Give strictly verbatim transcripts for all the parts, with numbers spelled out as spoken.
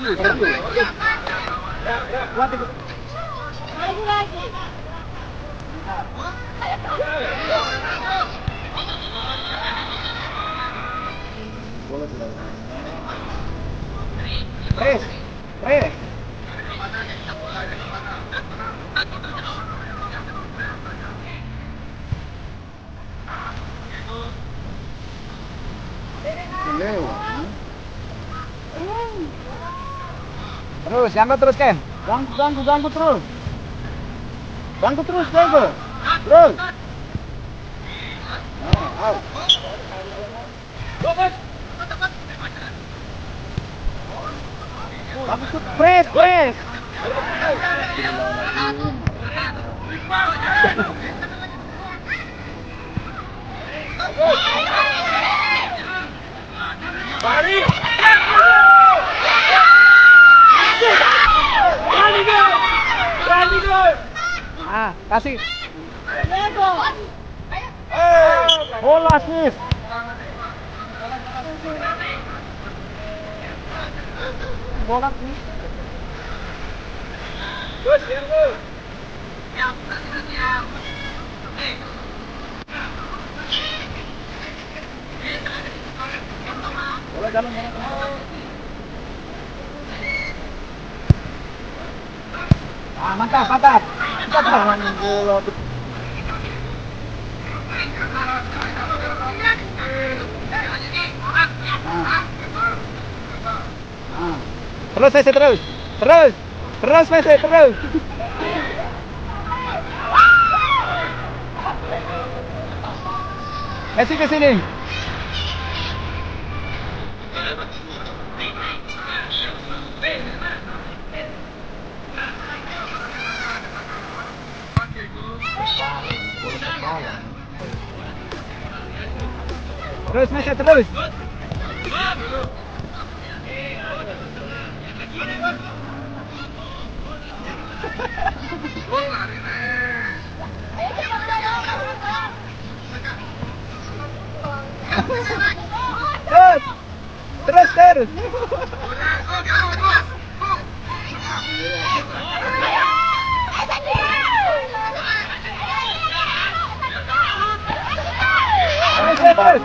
Lagi lagi. Tres, tres. Terus, ganggu terus Ken. Ganggu, ganggu, ganggu terus. Ganggu terus, ganggu. Terus. Oh, out. Ganggu, press, press. Balik. Ah, kasih. Bola sis. Bola sis. Terus, Yango. Bola jalan, bola. Ah, mantap, mantap. Mantap. Terus Messi terus. Terus. Terus Messi terus. Messi ke sini. Terus Messi terus. Terus. Terus terus. Terus.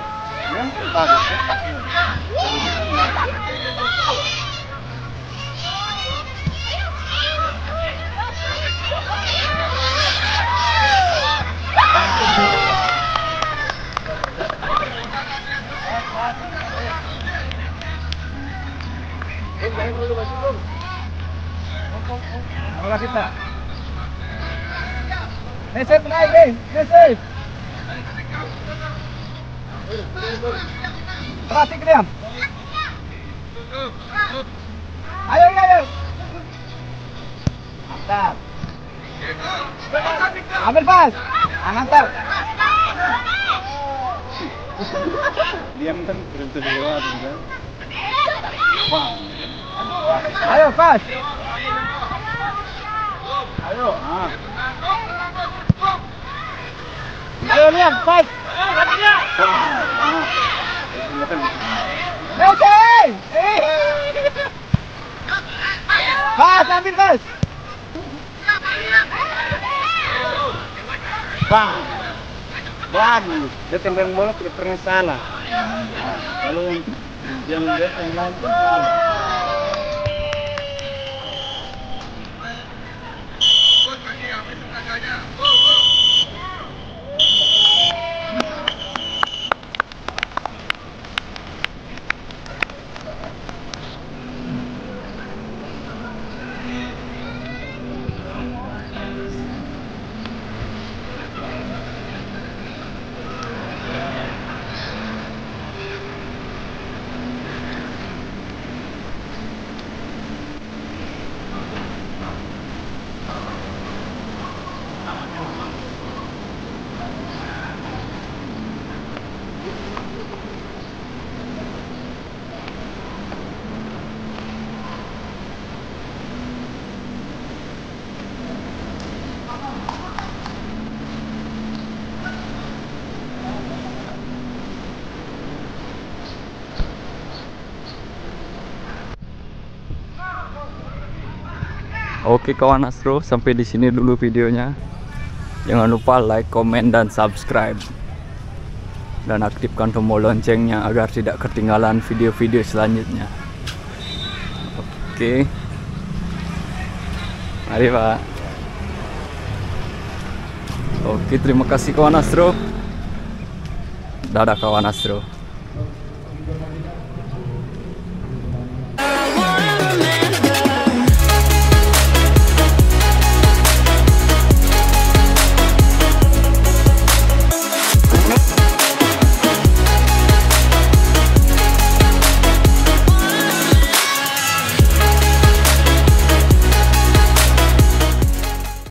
Bola kita. Messi naik deh, Messi. Perhati dia. Ayo, ayo, ayo. Mantap. Ambil pas. Ah, mantap. Diam kan berhenti lewat kan. Ayo pas. Ayo. Ah. Ayo lihat pas. Messi! Pas, ambil pas. Bang. Bagus. Dia tembak bola tidak pernah salah. Kalau yang dia yang lain Oke kawan Astro, sampai di sini dulu videonya. Jangan lupa like, komen, dan subscribe. Dan aktifkan tombol loncengnya agar tidak ketinggalan video-video selanjutnya. Oke. Mari Pak. Oke, terima kasih kawan Astro. Dadah kawan Astro.